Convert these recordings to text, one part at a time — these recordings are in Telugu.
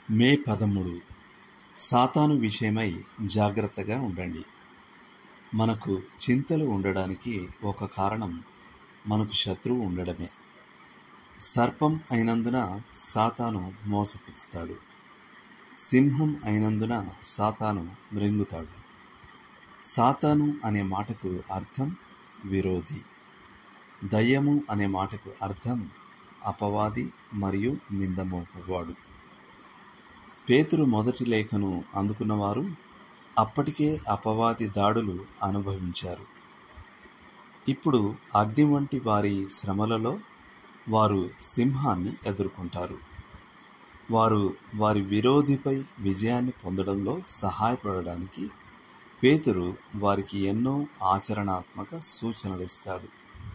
మే 13 సాతాను విషయమై జాగ్రత్తగా ఉండండి. మనకు చింతలు ఉండడానికి ఒక కారణం మనకు శత్రువు ఉండడమే. సర్పం అయినందున సాతాను మోసపుచ్చుతాడు. సింహం అయినందున సాతాను మృంగుతాడు. సాతాను అనే మాటకు అర్థం విరోధి. దయ్యము అనే మాటకు అర్థం అపవాది మరియు నిందమోపువాడు. పేతురు మొదటి లేఖను అందుకున్నవారు అప్పటికే అపవాది దాడులు అనుభవించారు. ఇప్పుడు అగ్ని వంటి వారి శ్రమలలో వారు సింహాన్ని ఎదుర్కొంటారు. వారు వారి విరోధిపై విజయాన్ని పొందడంలో సహాయపడడానికి పేతురు వారికి ఎన్నో ఆచరణాత్మక సూచనలిస్తాడు.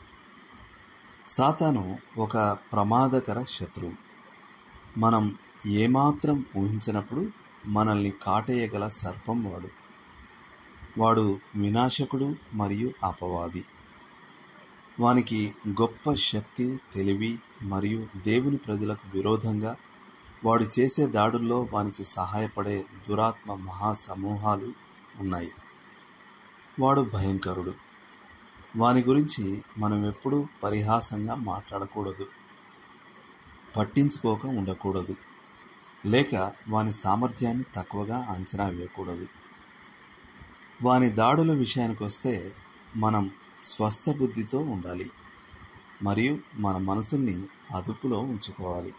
సాతాను ఒక ప్రమాదకర శత్రువు. మనం ఏమాత్రం ఊహించినప్పుడు మనల్ని కాటేయగల సర్పం వాడు వినాశకుడు మరియు అపవాది. వానికి గొప్ప శక్తి, తెలివి మరియు దేవుని ప్రజలకు విరోధంగా వాడు చేసే దాడుల్లో వానికి సహాయపడే దురాత్మ మహాసమూహాలు ఉన్నాయి. వాడు భయంకరుడు. వాని గురించి మనం ఎప్పుడూ పరిహాసంగా మాట్లాడకూడదు, పట్టించుకోక ఉండకూడదు, లేక వాని సామర్థ్యాన్ని తక్కువగా అంచనా వేయకూడదు. వాని దాడుల విషయానికి వస్తే మనం స్వస్థ బుద్ధితో ఉండాలి మరియు మన మనసుల్ని అదుపులో ఉంచుకోవాలి.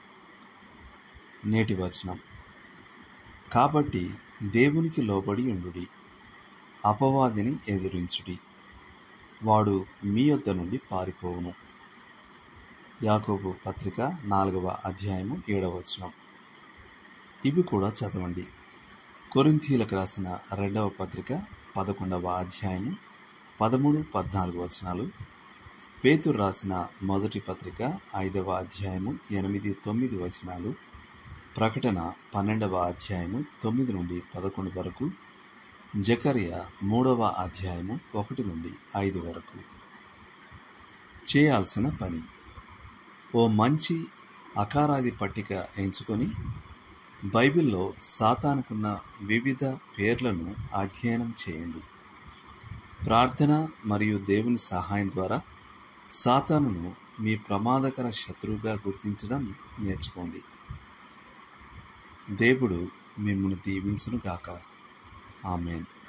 నేటి వచనం: కాబట్టి దేవునికి లోబడి ఉండుడి, అపవాదిని ఎదిరించుడి, వాడు మీ యొద్ద నుండి పారిపోవును. యాకోబు పత్రిక 4వ అధ్యాయము 7వ వచనం. ఇవి కూడా చదవండి. కొరింథీయులకు రాసిన 2వ పత్రిక 11వ అధ్యాయము 13-14 వచనాలు, పేతురు రాసిన మొదటి పత్రిక 5వ అధ్యాయము 8-9 వచనాలు, ప్రకటన 12వ అధ్యాయము 9-11 వరకు, జకర్యా 3వ అధ్యాయము 1-5 వరకు. చేయాల్సిన పని: ఓ మంచి అకారాది పట్టిక ఎంచుకొని బైబిల్లో సాతానుకున్న వివిధ పేర్లను అధ్యయనం చేయండి. ప్రార్థన మరియు దేవుని సహాయం ద్వారా సాతానును మీ ప్రమాదకర శత్రువుగా గుర్తించడం నేర్చుకోండి. దేవుడు మిమ్మల్ని దీవించునుగాక. ఆమేన్.